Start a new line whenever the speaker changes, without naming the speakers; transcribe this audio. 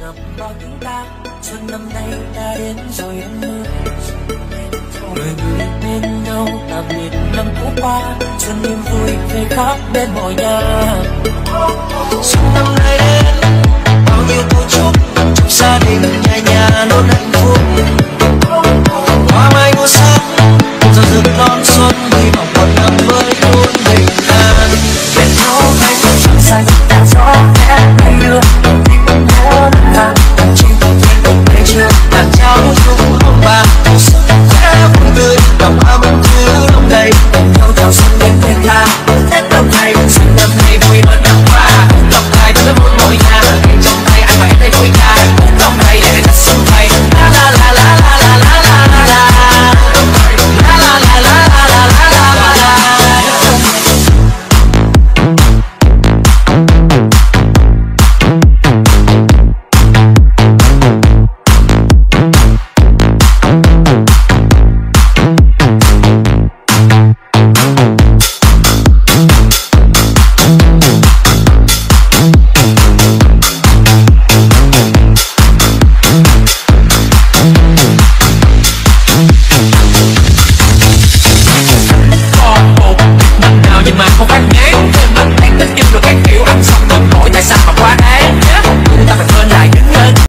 năm bao tiếng ca, xuân năm nay đã đến rồi em ơi. Người người bên nhau tạm biệt năm cũ qua, xuân niềm vui về khắp bên mọi nhà.